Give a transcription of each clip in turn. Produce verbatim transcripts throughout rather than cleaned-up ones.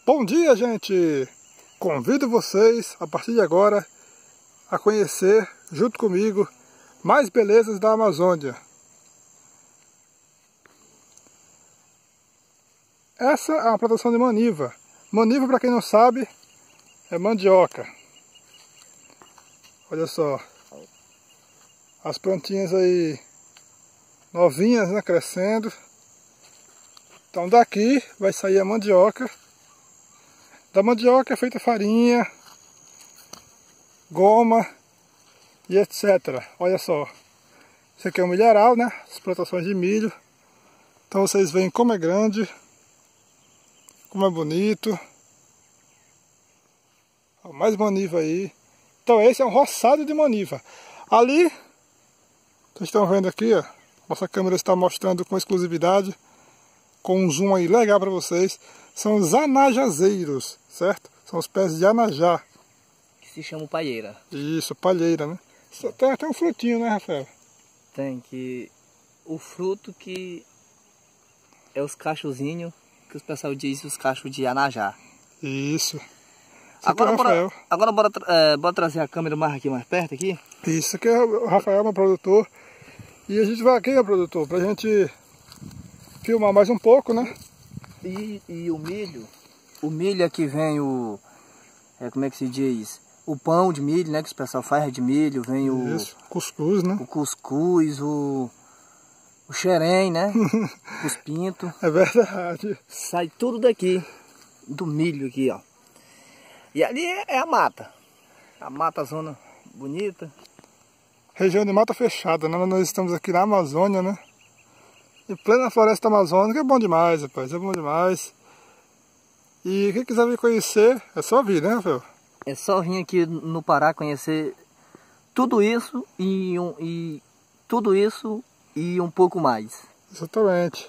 Bom dia, gente! Convido vocês, a partir de agora, a conhecer, junto comigo, mais belezas da Amazônia. Essa é uma plantação de maniva. Maniva, para quem não sabe, é mandioca. Olha só. As plantinhas aí, novinhas, né, crescendo. Então daqui vai sair a mandioca. Da mandioca é feita farinha, goma e etcétera. Olha só. Isso aqui é um milharal, né? As plantações de milho. Então vocês veem como é grande, como é bonito. Ó, mais maniva aí. Então esse é um roçado de maniva. Ali, vocês estão vendo aqui, ó. Nossa câmera está mostrando com exclusividade, com um zoom aí legal para vocês. São os anajazeiros, certo? São os pés de anajá. Que se chama palheira. Isso, palheira, né? Tem até um frutinho, né, Rafael? Tem, que o fruto que é os cachozinhos, que o pessoal diz os cachos de anajá. Isso. Agora, bora, agora bora, é, bora trazer a câmera mais aqui, mais perto aqui. Isso aqui é o Rafael, meu produtor. E a gente vai aqui, meu produtor, pra gente filmar mais um pouco, né? E, e o milho, o milho aqui vem o, é, como é que se diz? O pão de milho, né, que o pessoal faz de milho, vem o... Isso, cuscuz, né? O cuscuz, o, o xerém, né? Os pintos. É verdade. Sai tudo daqui, do milho aqui, ó. E ali é, é a mata, a mata zona bonita. Região de mata fechada, né? Nós estamos aqui na Amazônia, né? Em plena floresta amazônica, é bom demais, rapaz, é bom demais. E quem quiser vir conhecer, é só vir, né, Rafael? É só vir aqui no Pará conhecer tudo isso e, um, e tudo isso e um pouco mais. Exatamente.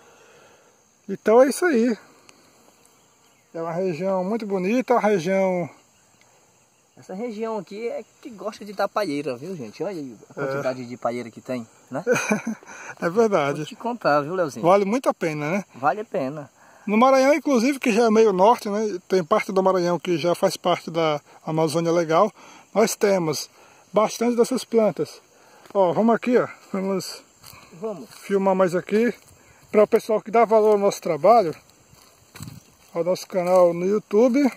Então é isso aí. É uma região muito bonita, uma região... Essa região aqui é que gosta de dar palheira, viu, gente? Olha aí a quantidade é. de palheira que tem, né? É verdade. Vou te contar, viu, Leozinho? Vale muito a pena, né? Vale a pena. No Maranhão, inclusive, que já é meio norte, né? Tem parte do Maranhão que já faz parte da Amazônia Legal. Nós temos bastante dessas plantas. Ó, vamos aqui, ó. Vamos, vamos. filmar mais aqui. Para o pessoal que dá valor ao nosso trabalho, ao nosso canal no YouTube.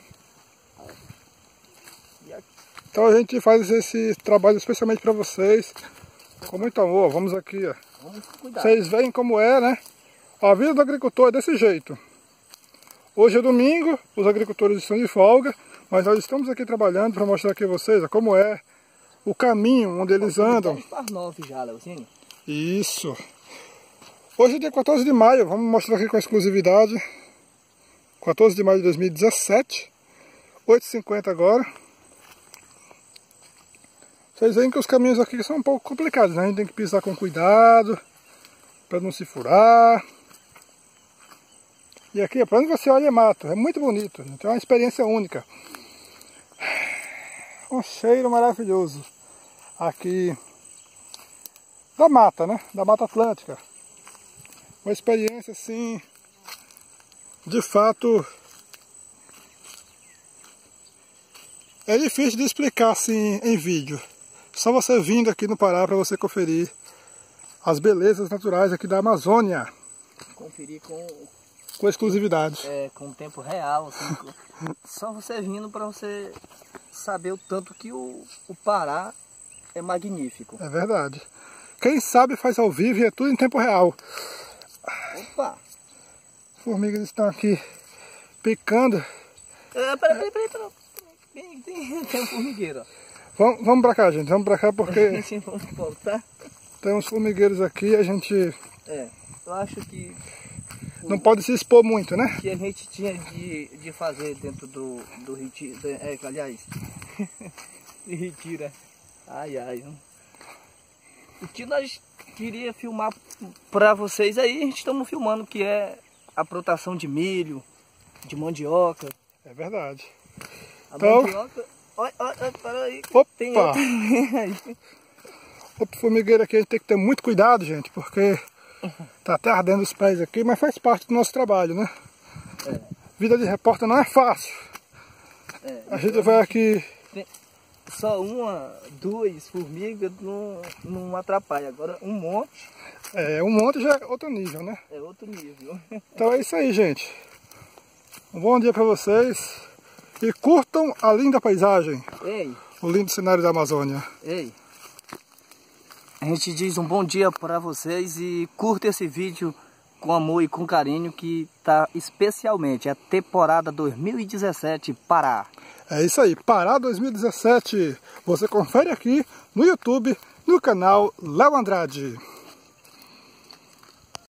Então a gente faz esse trabalho especialmente para vocês, com muito amor. Vamos aqui, ó. Vamos cuidar. Vocês veem como é, né? A vida do agricultor é desse jeito. Hoje é domingo, os agricultores estão de folga, mas nós estamos aqui trabalhando para mostrar aqui a vocês ó, como é o caminho onde eles andam. Para nove já, Leozinho. Isso. Hoje é dia quatorze de maio, vamos mostrar aqui com exclusividade. quatorze de maio de dois mil e dezessete, oito e cinquenta agora. Vocês veem que os caminhos aqui são um pouco complicados, né? A gente tem que pisar com cuidado, para não se furar. E aqui, para onde você olha é mato, é muito bonito, gente. É uma experiência única. Um cheiro maravilhoso aqui da mata, né? Da Mata Atlântica. Uma experiência assim, de fato, é difícil de explicar assim em vídeo. Só você vindo aqui no Pará para você conferir as belezas naturais aqui da Amazônia. Conferir com... Com exclusividade. É, com tempo real. Assim, só você vindo para você saber o tanto que o, o Pará é magnífico. É verdade. Quem sabe faz ao vivo e é tudo em tempo real. Opa! As formigas estão aqui picando. É, peraí, peraí, peraí. peraí. Tem, tem, tem um formigueiro, ó. Vamos, vamos pra cá, gente. Vamos pra cá porque vamos voltar. Tem uns formigueiros aqui, a gente... É, eu acho que... Não pode se expor muito, né? O que a gente tinha de, de fazer dentro do, do retiro... É, aliás... de retira. Ai, ai. O que nós queria filmar pra vocês aí, a gente estamos filmando, que é a plantação de milho, de mandioca. É verdade. A então... mandioca... Olha, olha, peraí. Opa! Tem outro. Outro formigueiro aqui, a gente tem que ter muito cuidado, gente, porque tá até ardendo os pés aqui, mas faz parte do nosso trabalho, né? É. vida de repórter não é fácil. É, a gente vai aqui... Tem só uma, duas formigas não, não atrapalha. Agora um monte... É, um monte já é outro nível, né? É outro nível. Então é isso aí, gente. Um bom dia para vocês. E curtam a linda paisagem. Ei. O lindo cenário da Amazônia. Ei. A gente diz um bom dia para vocês e curta esse vídeo com amor e com carinho, que tá especialmente a temporada dois mil e dezessete Pará. É isso aí, Pará dois mil e dezessete. Você confere aqui no YouTube, no canal Léo Andrade.